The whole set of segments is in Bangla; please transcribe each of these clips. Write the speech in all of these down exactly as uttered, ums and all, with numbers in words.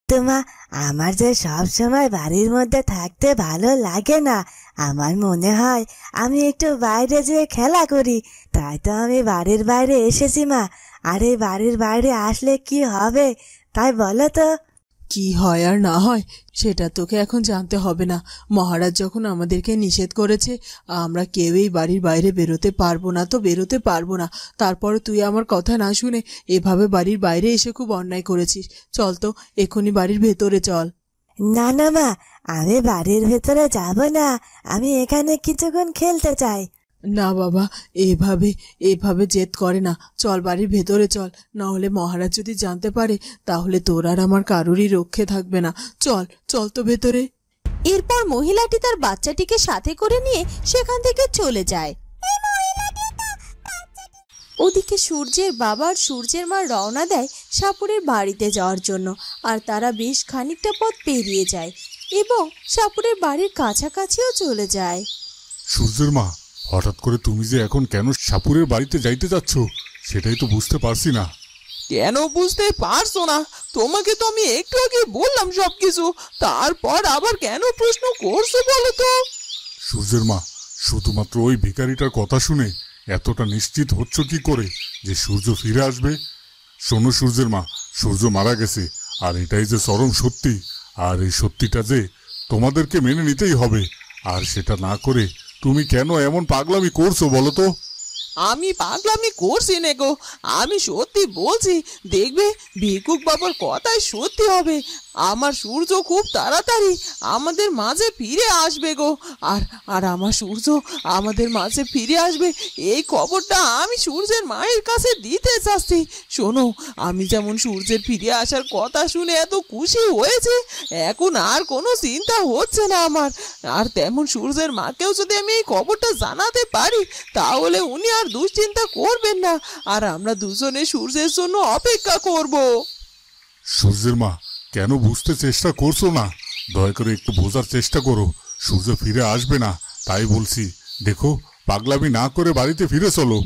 কিন্তু মা, আমার যে সব সময় বাড়ির মধ্যে থাকতে ভালো লাগে না। আমার মনে হয় আমি একটু বাইরে যেয়ে খেলা করি, তাই তো আমি বাড়ির বাইরে এসেছি মা। আর এই বাড়ির বাইরে আসলে কি হবে তাই বলো তো? কি হয় আর না হয় সেটা তোকে এখন জানতে হবে না। মহারাজ যখন আমাদেরকে নিষেধ করেছে, আমরা কেউই বাড়ির বাইরে বেরোতে পারবো না, তো বেরোতে পারবো না। তারপরে তুই আমার কথা না শুনে এভাবে বাড়ির বাইরে এসে খুব অন্যায় করেছিস। চল তো এখনই বাড়ির ভেতরে চল। না না মা, আমি বাড়ির ভেতরে যাব না, আমি এখানে কিছুক্ষণ খেলতে চাই। না বাবা, এভাবে এভাবে জেদ করে না, চল বাড়ির ভেতরে চল। না হলে মহারাজ যদি জানতে পারে তাহলে তোর আর আমার কারোরই রক্ষে থাকবে না। চল চল তো ভেতরে। এরপর মহিলাটি তার বাচ্চাটিকে সাথে করে নিয়ে সেখান থেকে চলে যায়। ওদিকে সূর্যের বাবা আর সূর্যের মা রওনা দেয় সাপুরের বাড়িতে যাওয়ার জন্য। আর তারা বেশ খানিকটা পথ পেরিয়ে যায় এবং সাপুরের বাড়ির কাছাকাছিও চলে যায়। সূর্যের মা, হঠাৎ করে তুমি যে এখন কেন সাপুরের বাড়িতে যাইতে যাচ্ছ সেটাই তো বুঝতে পারছি না। কেন বুঝতে পারছো না? তোমাকে তো আমি একটু আগে বললাম সবকিছু, তারপর আবার কেন প্রশ্ন করছো বলো তো? সূর্যের মা, শুধুমাত্র ওই ভিখারিটার কথা শুনে এতটা নিশ্চিত হচ্ছ কি করে যে সূর্য ফিরে আসবে? শোনো সূর্যের মা, সূর্য মারা গেছে, আর এটাই যে চরম সত্যি। আর এই সত্যিটা যে তোমাদেরকে মেনে নিতেই হবে। আর সেটা না করে তুমি কেন এমন পাগলামি করছো বলো তো? আমি পাগলামি করছি না গো, আমি সত্যি বলছি। দেখবে ভিক্ষুক বাবার কথাই সত্যি হবে। আমার সূর্য খুব তাড়াতাড়ি আমাদের মাঝে ফিরে আসবে গো। আর আর আমার সূর্য আমাদের মাঝে ফিরে আসবে এই খবরটা আমি সূর্যের মায়ের কাছে দিতে চাচ্ছি। শোনো, আমি যেমন সূর্যের ফিরে আসার কথা শুনে এত খুশি হয়েছে, এখন আর কোনো চিন্তা হচ্ছে না আমার। আর তেমন সূর্যের মাকেও যদি আমি এই খবরটা জানাতে পারি তাহলে উনি আর দুশ্চিন্তা করবেন না, আর আমরা দুজনে সূর্যের জন্য অপেক্ষা করব। সূর্যের মা, কেন বুঝতে চেষ্টা করছো না? দয়া করে একটু বোঝার চেষ্টা করো। সূর্য ফিরে আসবে না তাই বলছি। দেখো, পাগলামি না করে বাড়িতে ফিরে চলো।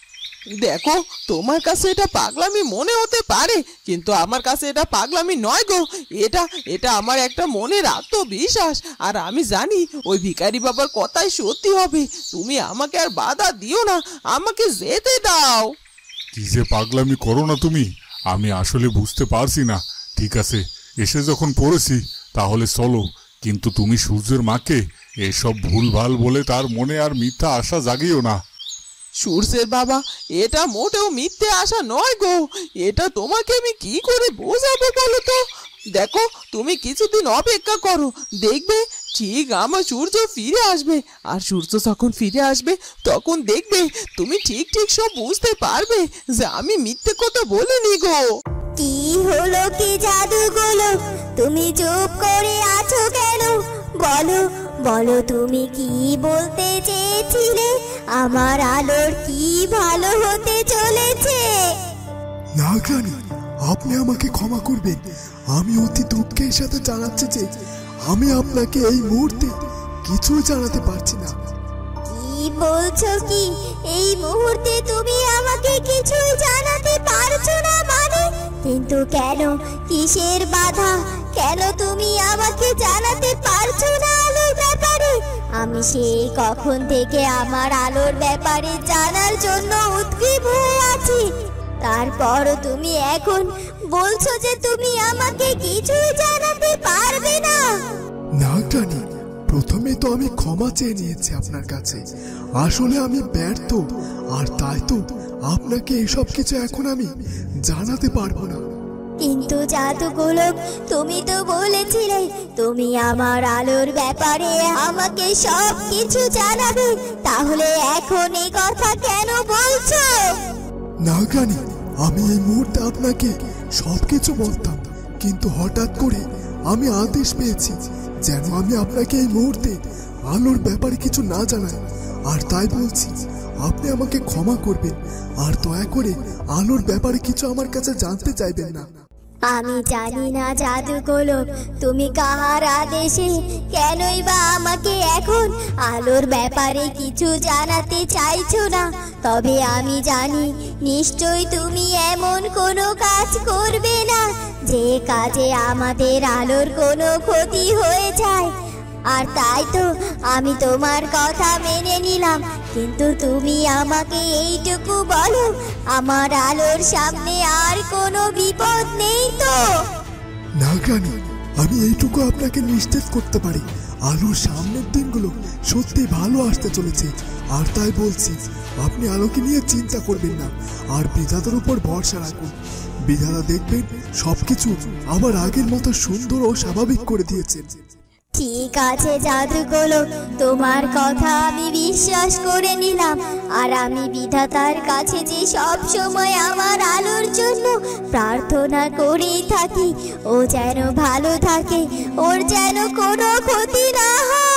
দেখো, তোমার কাছে এটা পাগলামি মনে হতে পারে, কিন্তু আমার কাছে এটা পাগলামি নয় গো। এটা এটা আমার একটা মনের আত্মবিশ্বাস। আর আমি জানি ওই ভিখারি বাবার কথাই সত্যি হবে। তুমি আমাকে আর বাধা দিও না, আমাকে যেতে দাও। কি যে পাগলামি করো না তুমি, আমি আসলে বুঝতে পারছি না। ঠিক আছে, এসে যখন পড়েছি তাহলে চলো। কিন্তু তুমি সূর্যের মাকে এসব ভুলভাল বলে তার মনে আর মিথ্যা আশা জাগিও না। সূর্যের বাবা, এটা মোটেও মিথ্যে আশা নয় গো। এটা তোমাকে আমি কি করে বোঝাবো বলো তো? দেখো, তুমি কিছুদিন অপেক্ষা করো, দেখবে ঠিক আমার সূর্য ফিরে আসবে। আর সূর্য যখন ফিরে আসবে তখন দেখবে তুমি ঠিক ঠিক সব বুঝতে পারবে যে আমি মিথ্যে কথা বলিনি গো। কি হলো, কি জাদুগুলো? তুমি চুপ করে আছো কেন? বলো বলো, তুমি কি বলতে চেয়েছিলে? আমার আলোর কি ভালো হতে চলেছে? নাগরানী, আপনি আমাকে ক্ষমা করবেন। আমি অতি দুঃখের সাথে জানাচ্ছি যে আমি আপনাকে এই মুহূর্তে কিছুই জানাতে পারছি না। কি বলছো? কি এই মুহূর্তে তুমি আমাকে কিছুই জানাতে পারছো না মানে? কিন্তু কেন? কিসের বাধা? কেন তুমি আমাকে জানাতে পারছো না আলোর ব্যাপারে? আমি সেই কখন থেকে আমার আলোর ব্যাপারে জানার জন্য উদ্গ্রীব হয়ে আছি, তারপরও তুমি এখন বলছো যে তুমি আমাকে কিছুই জানাতে পারবে না। নাগরানী, প্রথমে তো আমি ক্ষমা চেয়ে নিয়েছি আপনার কাছে। আসলে আমি ব্যর্থ, আর তাই তো আপনাকে এসব কিছু এখন আমি জানাতে পারবো না। কিন্তু জাদুগোলক, তুমি তো বলেছিলে তুমি আমার আলোর ব্যাপারে আমাকে সব কিছু জানাবে, তাহলে এখন এই কথা কেন বলছো? নাগরানী, আমি এই মুহূর্তে আপনাকে সবকিছু বলতাম, কিন্তু হঠাৎ করে আমি আদেশ পেয়েছি যেন আমি আপনাকে এই মুহূর্তে আলোর ব্যাপারে কিছু না জানাই। আর তাই বলছি, আপনি আমাকে ক্ষমা করবেন আর দয়া করে আলোর ব্যাপারে কিছু আমার কাছে জানতে চাইবেন না। আমি জানি না জাদুকোলক তুমি কাহার আদেশে কেনই বা আমাকে এখন আলোর ব্যাপারে কিছু জানাতে চাইছো না, তবে আমি জানি নিশ্চয়ই তুমি এমন কোনো কাজ করবে না যে কাজে আমাদের আলোর কোনো ক্ষতি হয়ে যায়। আর তাই তো আমি তোমার কথা মেনে নিলাম, কিন্তু তুমি আমাকে এইটুকু বলো, আমার আলোর সামনে আর কোনো বিপদ নেই তো? নাগরানী, আমি এইটুকু আপনাকে নিশ্চিত করতে পারি, আলোর সামনের দিনগুলো সত্যি ভালো আসতে চলেছে। আর তাই বলছি, আপনি আলোকে নিয়ে চিন্তা করবেন না, আর বিধাতার উপর ভরসা রাখুন। বিধাতা দেখবেন সবকিছু আবার আগের মতো সুন্দর ও স্বাভাবিক করে দিয়েছেন। ঠিক আছে জাদুকোলক, তোমার কথা আমি বিশ্বাস করে নিলাম। আর আমি বিধাতার কাছে যে সব সময় আমার আলোর জন্য প্রার্থনা করেই থাকি, ও যেন ভালো থাকে, ওর যেন কোনো ক্ষতি না হয়।